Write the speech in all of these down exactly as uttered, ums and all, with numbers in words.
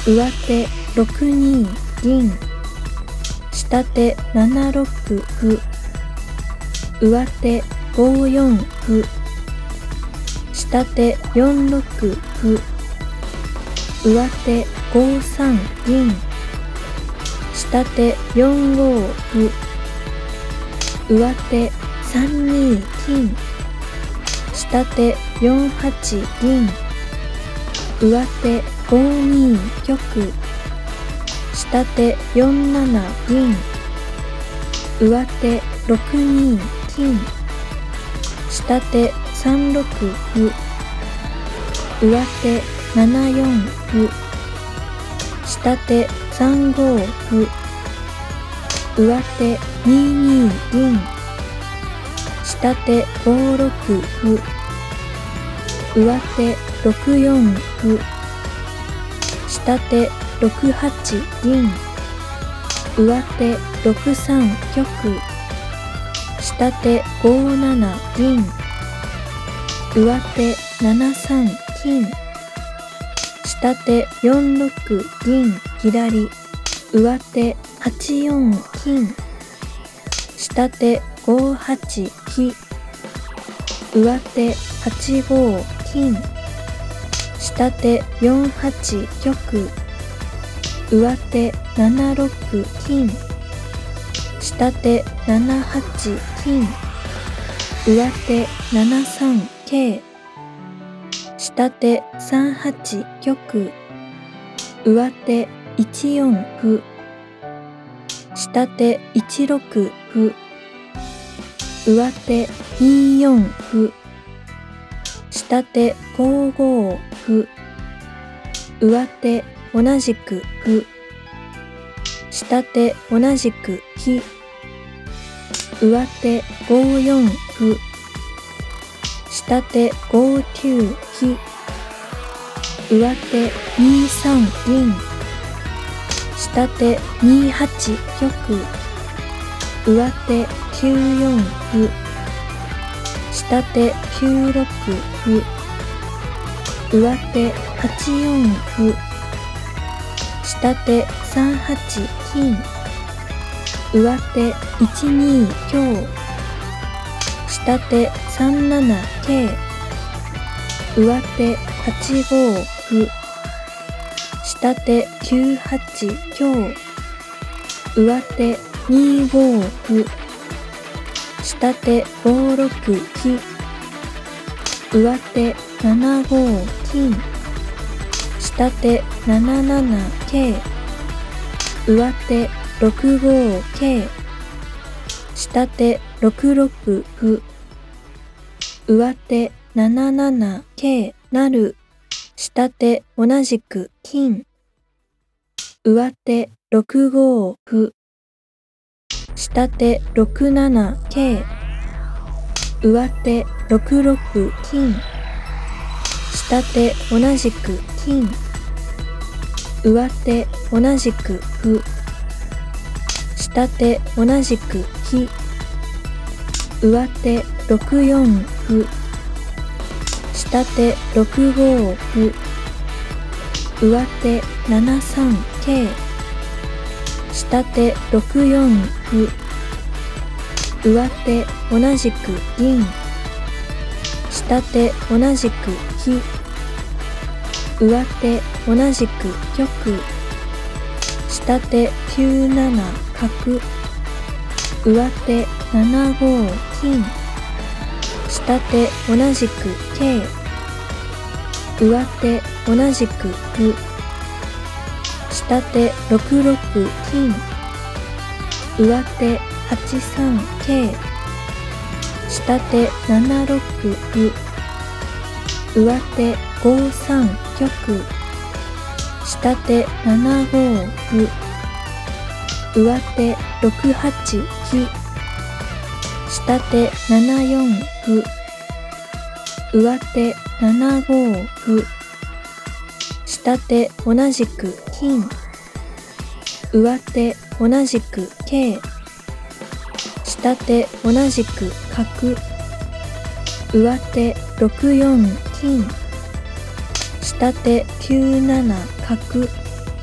上手ろくに銀、下手ななろく歩、上手ごよん歩、下手よんろく歩、上手ごさん銀、下手よんご歩、上手さんに金、下手よんはち銀、上手ごに玉、下手よんなな銀、上手ろくに金、下手さんろく歩、上手ななよん歩、下手さんご歩、上手にに銀、下手ごろく歩、上手ろくよん歩、下手ろくはち銀、上手ろくさん玉、下手ごなな銀、上手ななさん金、下手よんろく銀左、上手はちよん金、下手ごはち飛、上手はちご金、下手よんはち玉、上手ななろく金、下手ななはち金、上手ななさん桂、下手さんはち玉、上手いちよん歩、下手いちろく歩、上手によん歩、下手ごご歩、上手同じく歩、下手同じく飛、上手ごよん歩、下手ごきゅう飛、上手にさん銀、下手にはち玉、上手きゅうよん歩、下手きゅうろく歩、上手はちよん歩、下手さんはち金、上手いちに香、下手さんなな桂、上手はちご歩、下手きゅうはち香、上手にご歩、下手ごろく飛、上手ななご金、下手なななな桂、上手ろくご桂、下手ろくろく歩、上手なななな桂成、下手同じく金、上手ろくご歩、下手ろくなな桂、上手ろくろく金、下手同じく金、上手同じく歩、下手同じく飛、上手ろくよん歩、下手ろくご歩、上手ななさん桂、下手ろくよん歩、上手同じく銀、下手同じく飛、上手同じく玉、下手きゅうなな角、上手ななご金、下手同じく桂、上手同じく歩、下手ろくろく金、上手はちさん桂、下手ななろく歩、上手ごさん玉、下手ななご歩、上手ろくはち飛、下手ななよん歩、上手ななご歩、下手同じく金、上手同じく桂、下手同じく角、上手ろくよん金、下手きゅうなな角、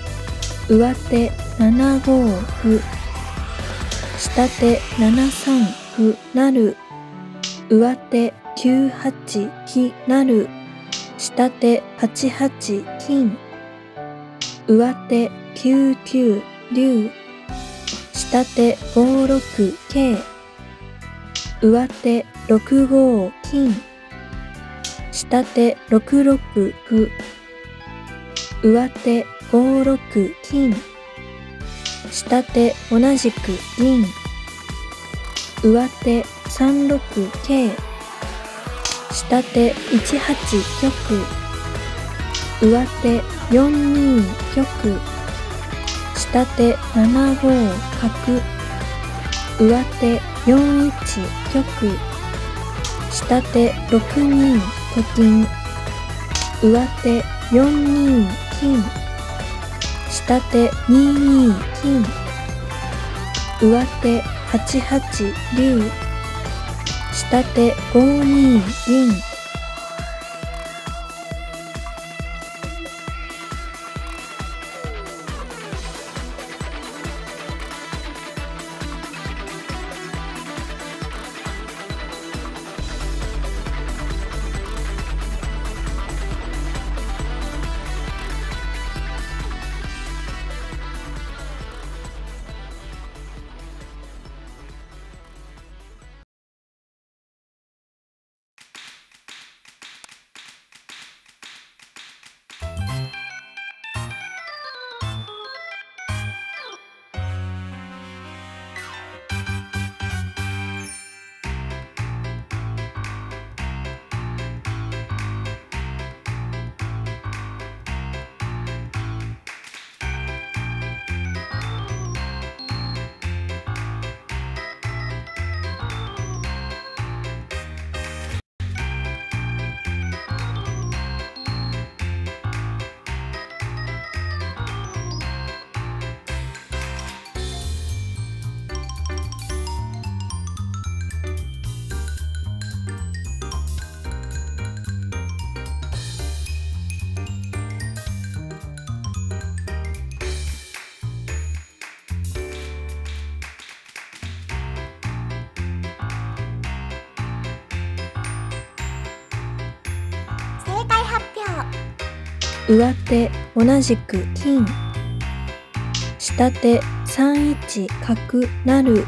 上手ななご歩、下手ななさん歩成、上手きゅうはち飛成、下手はちはち金、上手きゅうきゅう竜、下手ごろく桂、上手ろくご金、下手ろくろく歩、上手ごろく金、下手同じく銀、上手さんろく桂、下手いちはち玉、上手よんに玉、下手ななご角、上手よんいち玉、下手ろくにと金、上手よんに金、下手にに金、上手はちはち竜、下手ごに銀。上手同じく金、下手さんいち角成、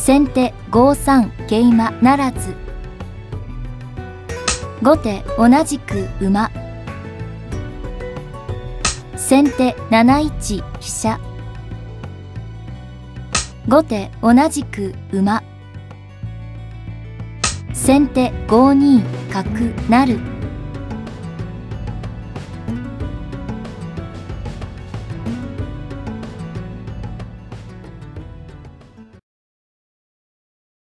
先手ご三桂馬ならず。後手同じく馬。先手なな一飛車。後手同じく馬。先手ご二角成。